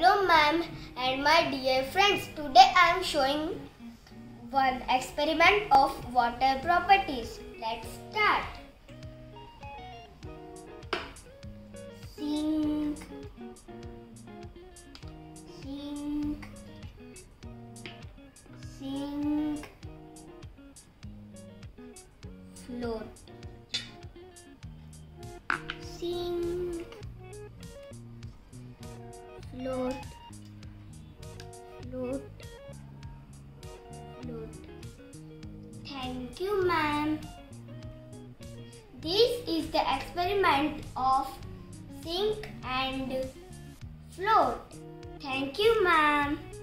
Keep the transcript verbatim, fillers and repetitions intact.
Hello ma'am and my dear friends. Today I am showing one experiment of water properties. Let's start. Sink, sink, sink, float, sink, float, float, float. Thank you, ma'am. This is the experiment of sink and float. Thank you, ma'am.